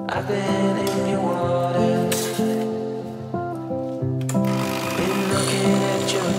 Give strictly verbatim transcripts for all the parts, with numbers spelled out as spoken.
I've been in your waters, been looking at your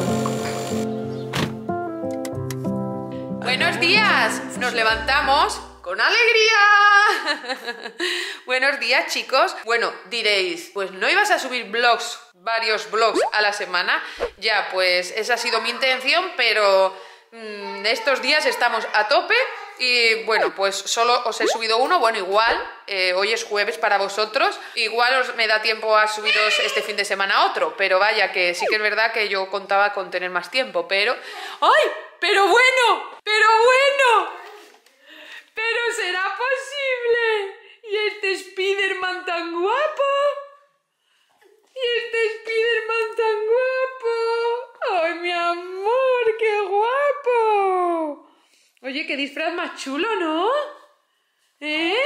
door. Buenos días, nos levantamos con alegría. Buenos días, chicos. Bueno, diréis, pues no ibas a subir vlogs, varios vlogs a la semana. Ya, pues esa ha sido mi intención, pero mmm, estos días estamos a tope. Y bueno, pues solo os he subido uno. Bueno, igual, eh, hoy es jueves para vosotros. Igual os me da tiempo a subiros este fin de semana otro. Pero vaya, que sí que es verdad que yo contaba con tener más tiempo. Pero... ¡ay! ¡Pero bueno! ¡Pero bueno! ¡Pero será posible! ¿Y este Spiderman tan guapo? ¿Y este Spiderman tan guapo? ¡Ay, mi amor! ¡Qué guapo! Oye, qué disfraz más chulo, ¿no? ¿Eh?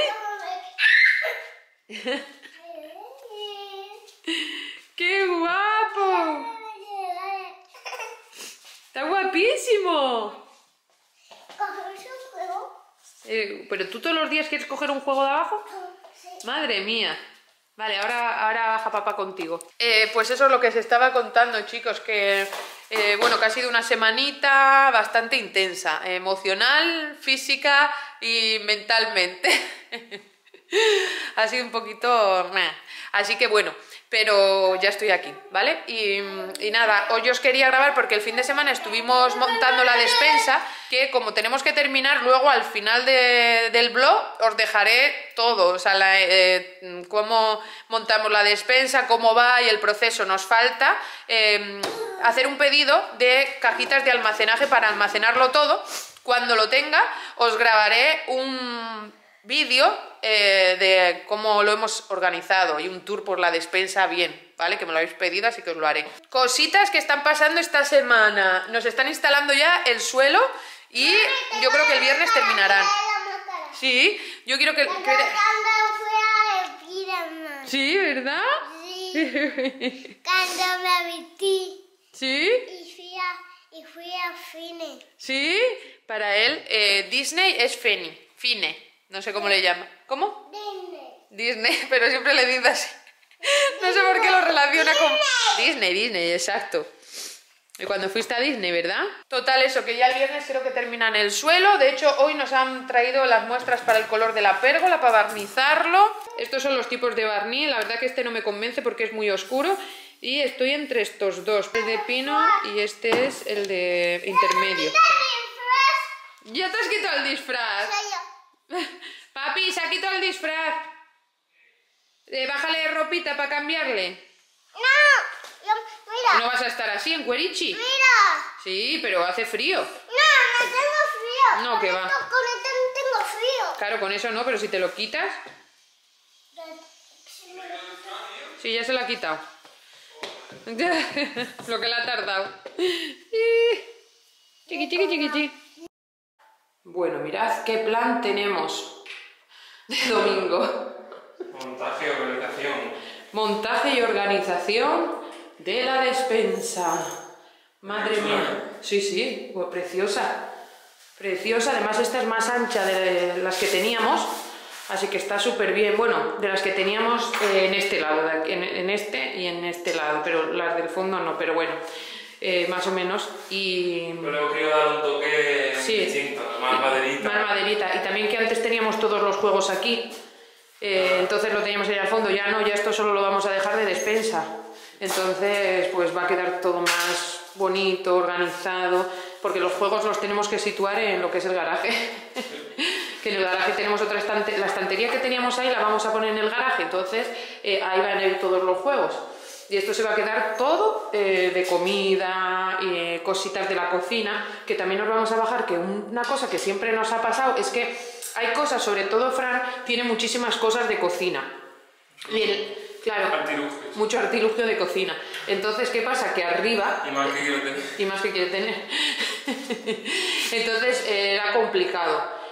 ¡Qué guapo! ¡Está guapísimo! Eh, ¿Pero tú todos los días quieres coger un juego de abajo? Sí. Madre mía. Vale, ahora, ahora baja papá contigo. Eh, pues eso es lo que se estaba contando, chicos, que eh, bueno, que ha sido una semanita bastante intensa, emocional, física y mentalmente. Ha sido un poquito... Así que bueno, pero ya estoy aquí, ¿vale? Y, y nada, hoy os quería grabar porque el fin de semana estuvimos montando la despensa, que como tenemos que terminar, luego al final de, del vlog os dejaré todo, o sea, la, eh, cómo montamos la despensa, cómo va y el proceso. Nos falta eh, hacer un pedido de cajitas de almacenaje para almacenarlo todo. Cuando lo tenga, os grabaré un vídeo eh, de cómo lo hemos organizado y un tour por la despensa bien, ¿vale? Que me lo habéis pedido, así que os lo haré. Cositas que están pasando esta semana. Nos están instalando ya el suelo y yo creo que el viernes terminarán. Sí, yo quiero que... que... Sí, ¿verdad? Sí. Cuando me vestí. ¿Sí? Y fui a, y fui a Fine. ¿Sí? Para él, eh, Disney es Feni, Fine. No sé cómo le llama. ¿Cómo? Disney. Disney, pero siempre le dice así. No sé por qué lo relaciona con... Disney, Disney, exacto. Y cuando fuiste a Disney, ¿verdad? Total, eso, que ya el viernes creo que terminan el suelo. De hecho, hoy nos han traído las muestras para el color de la pérgola, para barnizarlo. Estos son los tipos de barniz. La verdad que este no me convence porque es muy oscuro. Y estoy entre estos dos. El de pino y este es el de intermedio. ¿Ya te has quitado el disfraz? Papi, se ha quitado el disfraz. Eh, bájale ropita para cambiarle. No, yo, mira. No vas a estar así en cuerichi. Mira. Sí, pero hace frío. No, no tengo frío. No, que Con va. esto- Con esto no tengo frío. Claro, con eso no, pero si te lo quitas. Sí, ya se lo ha quitado. Lo que le ha tardado. Chiqui, chiqui, chiqui, chiqui. Bueno, mirad qué plan tenemos de domingo. Montaje y organización. Montaje y organización de la despensa. Madre mía. Sí, sí, pues preciosa. Preciosa. Además esta es más ancha de las que teníamos. Así que está súper bien. Bueno, de las que teníamos eh, en este lado. En, en este y en este lado. Pero las del fondo no. Pero bueno, eh, más o menos. Y... Pero quiero dar un toque Sí. distinto, más maderita. Más maderita. Y también que antes teníamos todos los juegos aquí. Eh, entonces lo teníamos ahí al fondo. Ya no, ya esto solo lo vamos a dejar de despensa. Entonces pues va a quedar todo más bonito, organizado. Porque los juegos los tenemos que situar en lo que es el garaje. Que en el garaje tenemos otra estantería. La estantería que teníamos ahí la vamos a poner en el garaje. Entonces eh, ahí van a ir todos los juegos. Y esto se va a quedar todo eh, de comida, eh, cositas de la cocina, que también nos vamos a bajar, que una cosa que siempre nos ha pasado es que hay cosas, sobre todo Fran, tiene muchísimas cosas de cocina. Y el, claro, Artilugios. mucho artilugio de cocina. Entonces, ¿qué pasa? Que arriba... Y más que quiero tener. Y más que quiere tener. Entonces eh, era complicado.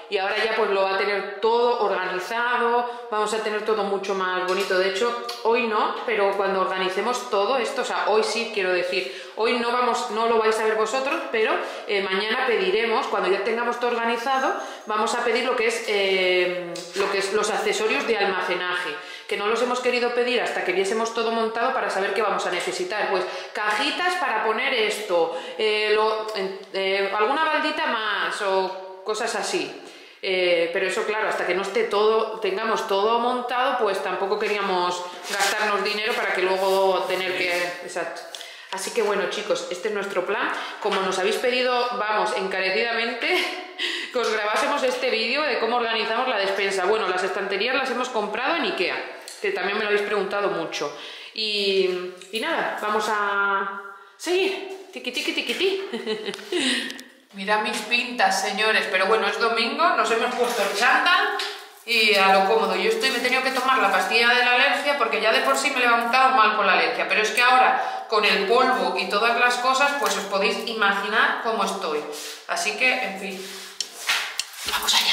y ahora ya pues lo va a tener todo organizado, vamos a tener todo mucho más bonito. De hecho, hoy no, pero cuando organicemos todo esto, o sea, hoy sí quiero decir, hoy no vamos, no lo vais a ver vosotros, pero eh, mañana pediremos, cuando ya tengamos todo organizado, vamos a pedir lo que es, eh, lo que es los accesorios de almacenaje, que no los hemos querido pedir hasta que viésemos todo montado para saber qué vamos a necesitar. Pues cajitas para poner esto, eh, lo, eh, alguna baldita más o cosas así. Eh, pero eso, claro, hasta que no esté todo, tengamos todo montado, pues tampoco queríamos gastarnos dinero para que luego tener que... Exacto. Así que bueno, chicos, este es nuestro plan. Como nos habéis pedido, vamos, encarecidamente, que os grabásemos este vídeo de cómo organizamos la despensa. Bueno, las estanterías las hemos comprado en Ikea, que también me lo habéis preguntado mucho. Y, y nada, vamos a seguir. Tiqui, tiqui, tiqui, ti. Mirad mis pintas, señores, pero bueno, es domingo, nos hemos puesto el chándal y a lo cómodo. Yo estoy, me he tenido que tomar la pastilla de la alergia porque ya de por sí me he levantado mal con la alergia, pero es que ahora con el polvo y todas las cosas, pues os podéis imaginar cómo estoy. Así que, en fin, vamos allá.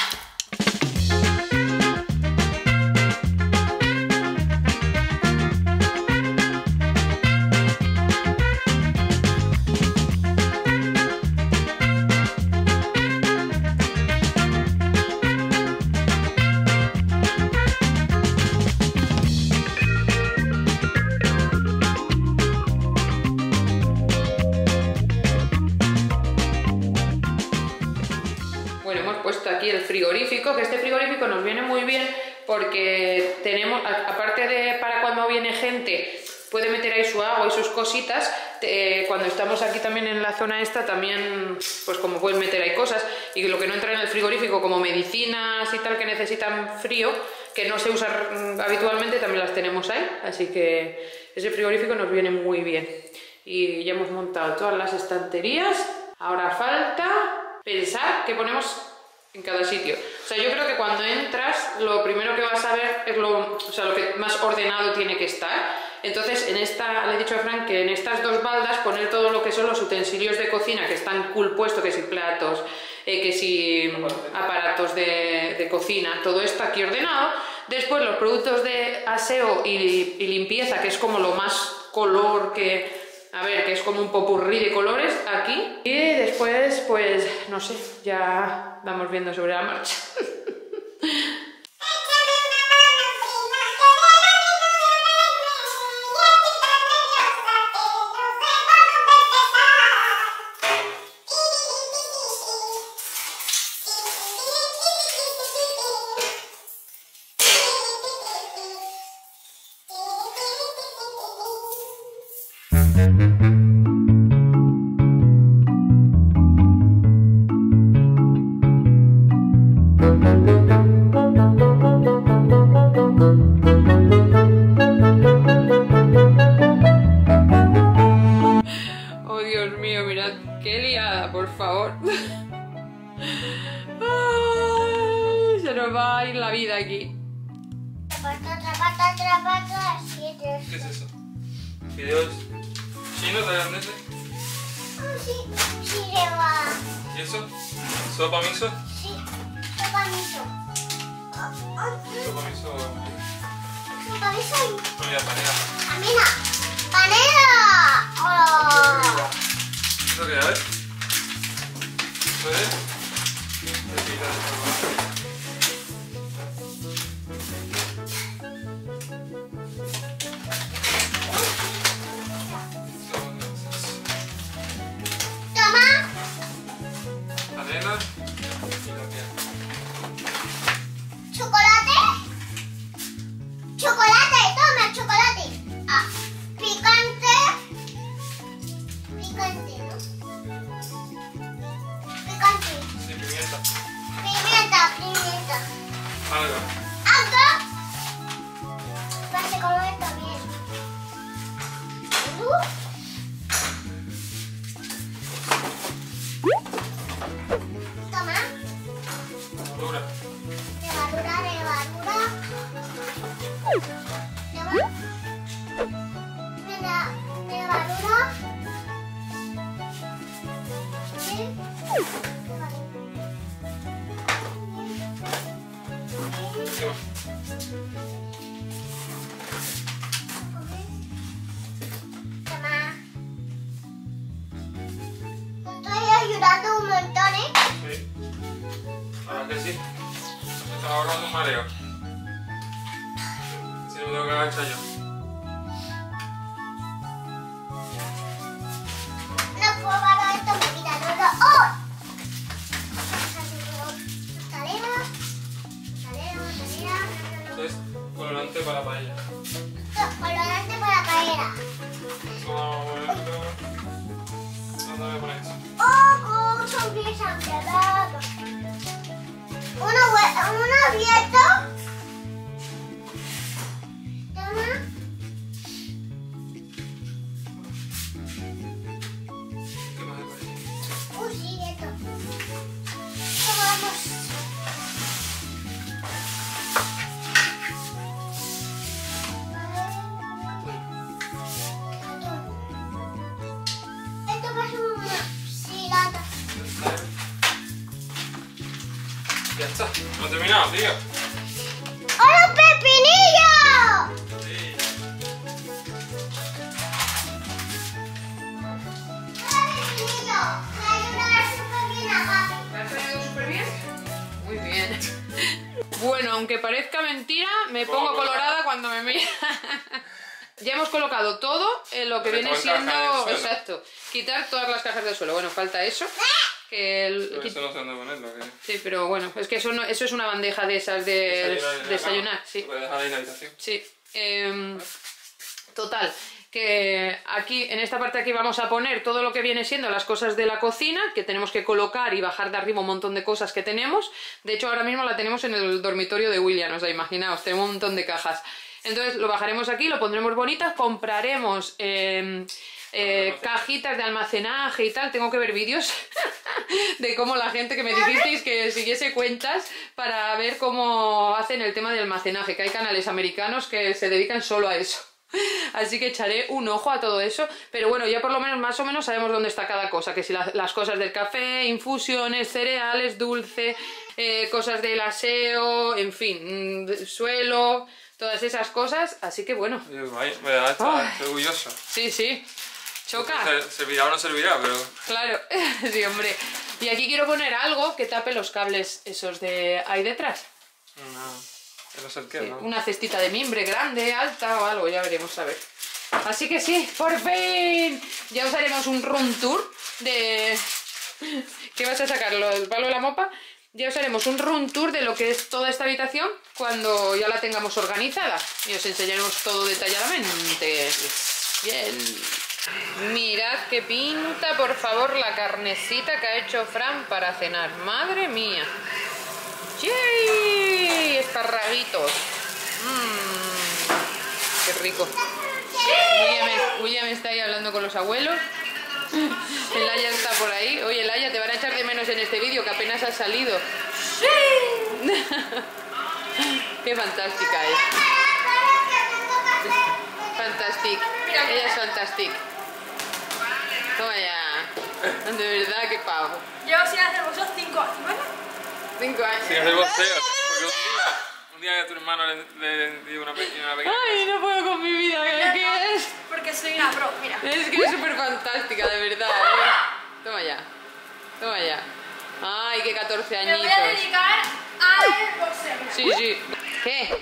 Aquí el frigorífico, que este frigorífico nos viene muy bien porque tenemos, aparte de para cuando viene gente, puede meter ahí su agua y sus cositas. Eh, cuando estamos aquí también en la zona esta, también pues como pueden meter ahí cosas, y lo que no entra en el frigorífico como medicinas y tal que necesitan frío, que no se usa habitualmente, también las tenemos ahí, así que ese frigorífico nos viene muy bien. Y ya hemos montado todas las estanterías, ahora falta pensar qué ponemos en cada sitio. O sea, yo creo que cuando entras lo primero que vas a ver es lo, o sea, lo que más ordenado tiene que estar. Entonces, en esta, le he dicho a Frank que en estas dos baldas poner todo lo que son los utensilios de cocina que están cool puesto, que si platos, eh, que si aparatos de, de cocina, todo esto aquí ordenado. Después los productos de aseo y, y limpieza, que es como lo más color que... A ver, que es como un popurrí de colores aquí. Y después, pues, no sé, ya vamos viendo sobre la marcha. Oh, Dios mío, mirad qué liada, por favor. Ay, se nos va a ir la vida aquí. Trapata, trapata, trapata, siete. ¿Qué es eso? ¿Fideos chinos tailandeses? Oh, sí, sí, le va. ¿Y eso? ¿Sopa miso? Sí, sopa miso. Oh, oh, Sopa miso. sopa miso. No, ya, panela. Amina, panela. Oh. ¿Eso qué? A ver. ¿Eso es? Pepita de salvador. Toma. Panela y la piel. Chocolate. Chocolate, toma chocolate. Ah, picante. Picante, ¿no? Picante. Sí, pimienta. Pimienta, pimienta. Alga. Alga. Parece como esto bien. Uh. Toma. Dura. Levadura, levadura. Leva- Leva- Levadura. Sí. Levadura. Toma. Te estoy ayudando un montón, ¿eh? Sí. La verdad que sí. Me estaba ahorrando un mareo. Si no me tengo que agachar yo. No puedo parar esto, me quita todo. ¡Oh! Mortadela, mortadela, mortadela. Esto es colorante para la paella. Colorante para paella. Toma, momento. ¿Dónde me pones? ¡Oh, son bien sangrado! Uno, hue- uno abierto. Toma. ¿Qué más hay por ahí? Uy, sí, esto. Tomamos. Esto parece una silata. Ya está. No he terminado, tío. ¡Hola, pepinillo! Sí. ¡Hola, pepinillo! Me ayuda súper bien a papi. ¿Me ha salido súper bien? Muy bien. Bueno, aunque parezca mentira, me pongo colorada cuando me mira. Ya hemos colocado todo en lo que Pero viene con cajas siendo... del suelo. Exacto. Quitar todas las cajas del suelo. Bueno, falta eso. Que el- Pero eso no sé dónde ponerlo. ¿Qué? Sí, pero bueno, es que eso, no, eso es una bandeja de esas de Desayunar en la desayunar, cama. sí. Se puede dejar ahí en la habitación. Sí. Em, total, que aquí, en esta parte aquí vamos a poner todo lo que viene siendo las cosas de la cocina, que tenemos que colocar y bajar de arriba un montón de cosas que tenemos. De hecho, ahora mismo la tenemos en el dormitorio de William, o sea, imaginaos, tenemos un montón de cajas. Entonces lo bajaremos aquí, lo pondremos bonitas, compraremos... em, Eh, cajitas de almacenaje y tal. Tengo que ver vídeos de cómo la gente que me dijisteis que siguiese cuentas para ver cómo hacen el tema de almacenaje, que hay canales americanos que se dedican solo a eso. Así que echaré un ojo a todo eso, pero bueno, ya por lo menos más o menos sabemos dónde está cada cosa, que si la, las cosas del café, infusiones, cereales, dulce, eh, cosas del aseo, en fin, mm, suelo, todas esas cosas, así que bueno. Oye, vaya, ¿verdad? Está, Ay. estoy orgulloso. Sí, sí. Choca. Se- Servirá o no servirá, pero... Claro, sí, hombre. Y aquí quiero poner algo que tape los cables esos de ahí detrás. No, no sé el qué, Sí, ¿no? una cestita de mimbre grande, alta o algo, ya veremos a ver. Así que sí, por fin. Ya os haremos un room tour de... ¿Qué vas a sacarlo? ¿El palo de la mopa? Ya os haremos un room tour de lo que es toda esta habitación cuando ya la tengamos organizada. Y os enseñaremos todo detalladamente. Bien. Mirad qué pinta, por favor, la carnecita que ha hecho Fran para cenar. ¡Madre mía! ¡Yay! Esparraguitos. Mmm. ¡Qué rico! William, William está ahí hablando con los abuelos. El Aya está por ahí. Oye, el Aya, te van a echar de menos en este vídeo, que apenas ha salido. ¡Sí! ¡Qué fantástica es! Fantastic. Ella es fantastic. Toma ya. De verdad, qué pavo. Llevo sin hacer vosotros cinco años, ¿vale? Cinco años. Sin hacer boxeo. Porque un día, un día a tu hermano le, le dio una pequeña, una pequeña Ay, no puedo con mi vida. ¿Qué es? Porque soy una pro, mira. Es que es súper fantástica, de verdad. ¿Eh? Toma ya. Toma ya. Ay, qué catorce Me voy a añitos. dedicar al boxeo. Sí, sí. ¿Qué?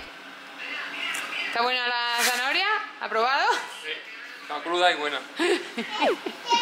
¿Está buena la zanahoria? ¿Aprobado? Sí, está cruda y buena. ¿Qué